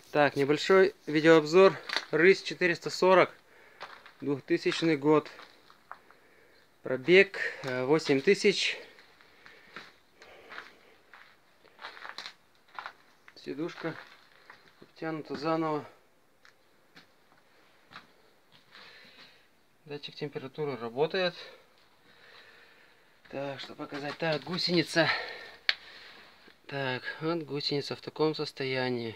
Так, небольшой видеообзор. Рысь 440, 2000 год. Пробег 8000. Сидушка обтянута заново. Датчик температуры работает. Так, что показать? Так, гусеница. Так, вот гусеница в таком состоянии.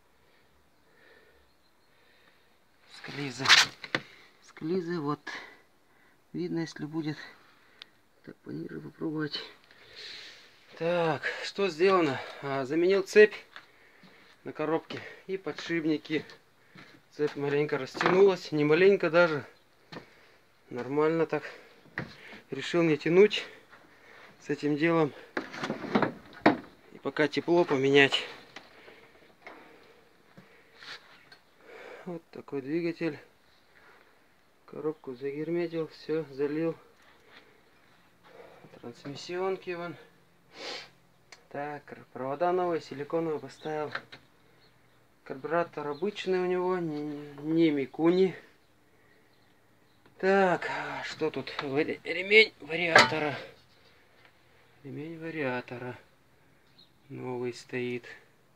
Склизы. Склизы, вот. Видно, если будет. Так, пониже попробовать. Так, что сделано? Заменил цепь на коробке и подшипники. Цепь маленько растянулась, не маленько даже. Нормально так. Решил не тянуть с этим делом. И пока тепло поменять. Вот такой двигатель. Коробку загерметил, все, залил. Трансмиссионки вон. Так, провода новые, силиконовые поставил. Карбюратор обычный у него, не Микуни. Так, что тут? Ремень вариатора. Ремень вариатора. Новый стоит.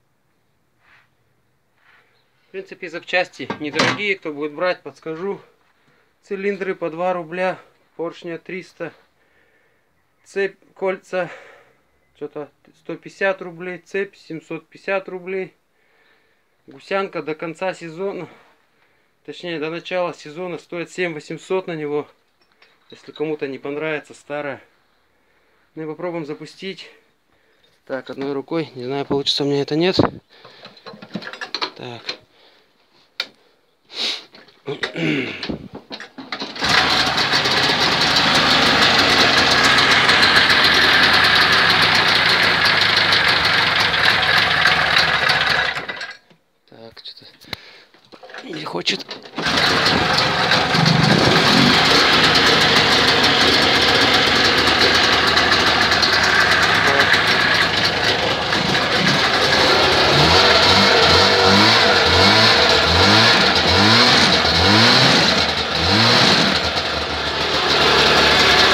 В принципе, запчасти недорогие. Кто будет брать, подскажу. Цилиндры по 2 рубля. Поршня 300. Цепь, кольца. Что-то 150 рублей. Цепь 750 рублей. Гусянка до конца сезона. Точнее, до начала сезона стоит 7800 на него. Если кому-то не понравится старая. Ну и попробуем запустить. Так, одной рукой. Не знаю, получится у меня это, нет. Так. Так, что-то не хочет.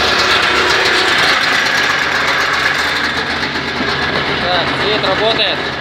Так, свет работает.